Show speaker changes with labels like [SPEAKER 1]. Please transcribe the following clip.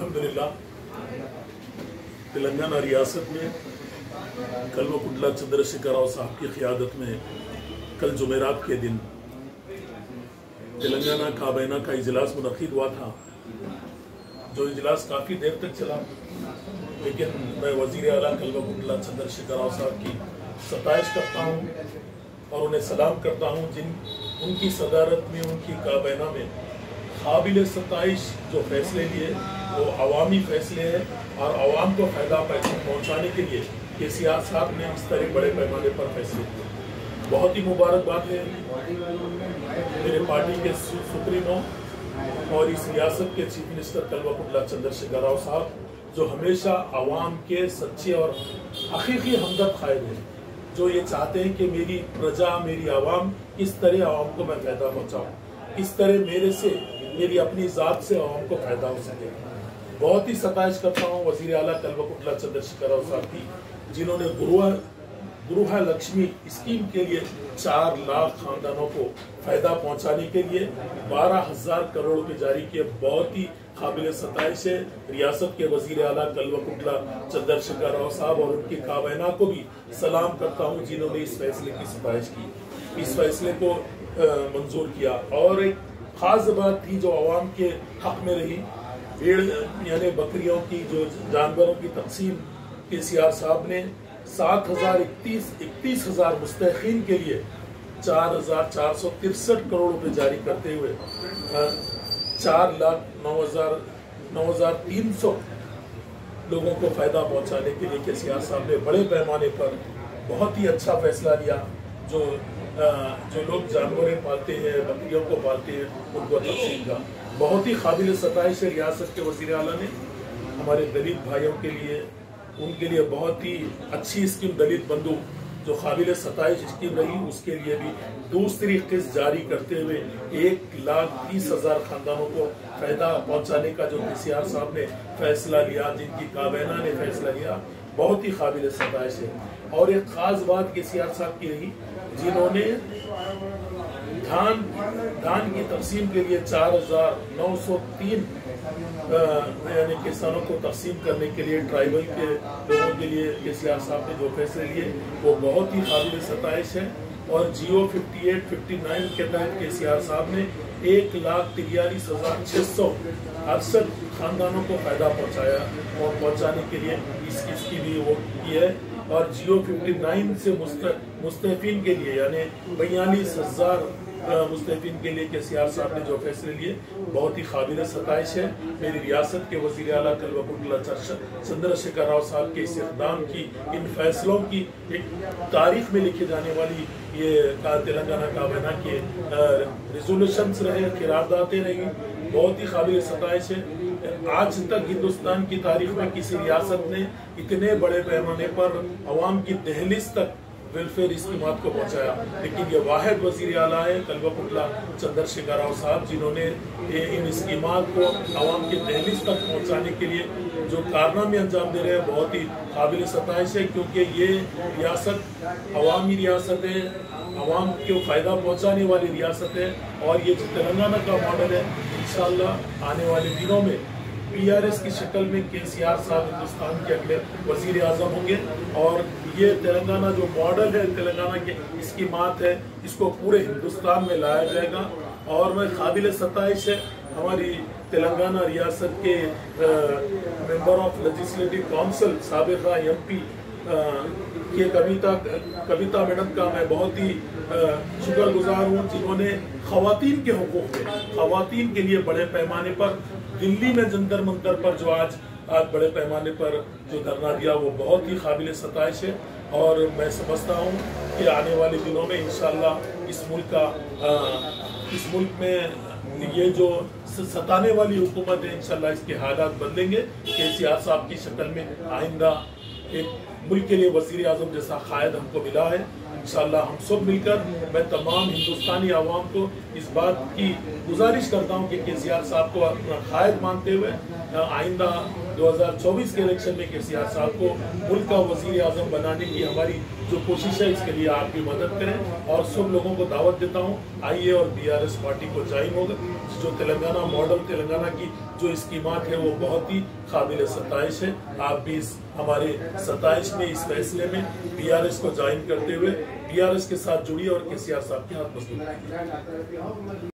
[SPEAKER 1] الحمدللہ تلنگانہ ریاست میں کلوکنٹلا چندر شیکھر راؤ صاحب کی قیادت میں کل جمعرات کے دن تلنگانہ کابینہ کا اجلاس منعقد ہوا تھا، جو اجلاس کافی دیر تک چلا، لیکن میں وزیر اعلیٰ کلوکنٹلا چندر شیکھر راؤ صاحب کی ستائش کرتا ہوں اور انہیں سلام کرتا ہوں جن ان کی صدارت میں، ان کی کابینہ میں قابل ستائش جو فیصلے لیے وہ عوامی فیصلے ہیں اور عوام کو فائدہ پہنچانے کے لیے KCR صاحب نے اس طرح بڑے پیمانے پر فیصلے کیے۔ بہت ہی مبارکباد ہے میرے پارٹی کے سپریمو اور اس ریاست کے چیف منسٹر کلوکنٹلا چندر شیکھر راؤ صاحب، جو ہمیشہ عوام کے سچے اور حقیقی ہمدرد قائد ہیں، جو یہ چاہتے ہیں کہ میری پرجا، میری عوام کس طرح عوام کو میں فائدہ پہنچاؤں، کس طرح میرے سے، میری اپنی ذات سے عوام کو فائدہ ہو سکے۔ بہت ہی ستائش کرتا ہوں وزیر اعلیٰ کلوکنٹلا چندر شیکھر راؤ صاحب کی، جنہوں نے گروہ لکشمی اسکیم کے لیے 4 لاکھ خاندانوں کو فائدہ پہنچانے کے لیے 12,000 کروڑ روپے جاری کیے۔ بہت ہی قابل ستائش ہے۔ ریاست کے وزیر اعلیٰ کلوکنٹلا چندر شیکھر راؤ صاحب اور ان کی کابینہ کو بھی سلام کرتا ہوں جنہوں نے اس فیصلے کی ستائش کی، اس فیصلے کو منظور کیا۔ اور ایک خاص بات تھی جو عوام کے حق میں رہی، بھیڑ یعنی بکریوں کی، جو جانوروں کی تقسیم KCR صاحب نے 31,000 مستحقین کے لیے 4,463 کروڑ روپے جاری کرتے ہوئے 4,09,300 لوگوں کو فائدہ پہنچانے کے لیے KCR صاحب نے بڑے پیمانے پر بہت ہی اچھا فیصلہ لیا۔ جو لوگ جانوریں پالتے ہیں، بکریوں کو پالتے ہیں، ان کو تقسیم کا بہت ہی قابل ستائش ہے۔ ریاست کے وزیر اعلیٰ نے ہمارے دلت بھائیوں کے لیے، ان کے لیے بہت ہی اچھی اسکیم دلت بندھو جو قابل ستائش اسکیم رہی، اس کے لیے بھی دوسری قسط جاری کرتے ہوئے 1,30,000 خاندانوں کو فائدہ پہنچانے کا جو KCR صاحب نے فیصلہ لیا، جن کی کابینہ نے فیصلہ لیا، بہت ہی قابل ستائش ہے۔ اور ایک خاص بات KCR صاحب کی رہی، جنہوں نے دھان کی تقسیم کے لیے 4,903 یعنی کسانوں کو تقسیم کرنے کے لیے، ٹرائبل کے لوگوں کے لیے KCR صاحب نے جو فیصلے لیے وہ بہت ہی قابل ستائش ہے۔ اور GO 58-59 کے تحت KCR صاحب نے 1,43,668 خاندانوں کو فائدہ پہنچایا اور پہنچانے کے لیے اس کی بھی وہ کی ہے۔ اور GO 59 سے مستحقین کے لیے یعنی 42,000 مستحقین کے لیے KCR صاحب نے جو فیصلے لیے بہت ہی قابل ستائش ہے۔ میری ریاست کے وزیر اعلیٰ کلوکنٹلا چندر شیکھر راؤ صاحب کے اس اقدام کی، ان فیصلوں کی ایک تاریخ میں لکھے جانے والی یہ تلنگانہ کابینہ کے ریزولوشنز رہے، قراردادیں رہی، بہت ہی قابل ستائش ہے۔ آج تک ہندوستان کی تاریخ میں کسی ریاست نے اتنے بڑے پیمانے پر عوام کی دہلیز تک ویلفیئر اسکیمات کو پہنچایا، لیکن یہ واحد وزیر اعلیٰ ہے کلوکنٹلا چندر شیکھر راؤ صاحب، جنہوں نے ان اسکیمات کو عوام کی دہلیز تک پہنچانے کے لیے جو کارنامے انجام دے رہے ہیں، بہت ہی قابل ستائش ہے، کیونکہ یہ ریاست عوامی ریاست ہے، عوام کو فائدہ پہنچانے والی ریاست ہے۔ اور یہ جو تلنگانہ کا ماڈل ہے، انشاءاللہ آنے والے دنوں میں PRS کی شکل میں KCR صاحب ہندوستان کے اگلے وزیر اعظم ہوں گے۔ اور یہ تلنگانہ جو ماڈل ہے، تلنگانہ کے اسکیمات ہے، اس کو پورے ہندوستان میں لایا جائے گا۔ اور میں قابل ستائش ہے ہماری تلنگانہ ریاست کے ممبر آف لیجسلیٹو کونسل سابقہ MP کے کویتا میڈم کا میں بہت ہی شکر گزار ہوں، جنہوں نے خواتین کے حقوق میں، خواتین کے لیے بڑے پیمانے پر دلی میں جنتر منتر پر جو آج بڑے پیمانے پر جو دھرنا دیا، وہ بہت ہی قابل ستائش ہے۔ اور میں سمجھتا ہوں کہ آنے والے دنوں میں انشاءاللہ اس ملک میں یہ جو ستانے والی حکومت ہے، انشاءاللہ اس کے حالات بدلیں گے۔ KCR صاحب کی شکل میں آئندہ ایک ملک کے لیے وزیر اعظم جیسا قائد ہم کو ملا ہے۔ انشاءاللہ ہم سب مل کر، میں تمام ہندوستانی عوام کو اس بات کی گزارش کرتا ہوں کہ KCR صاحب کو اپنا قائد مانتے ہوئے آئندہ 2024 کے الیکشن میں KCR صاحب کو ملک کا وزیر اعظم بنانے کی ہماری جو کوشش ہے، اس کے لیے آپ بھی مدد کریں۔ اور سب لوگوں کو دعوت دیتا ہوں، آئیے اور BRS پارٹی کو جوائن जो तेलंगाना मॉडल तेलंगाना की जो स्कीमात है वो बहुत ही काबिल सताइश है। आप भी इस हमारे 27 में इस फैसले में BRS को ज्वाइन करते हुए BRS के साथ जुड़िए और KCR साहब के हाथ मजबूत कीजिए।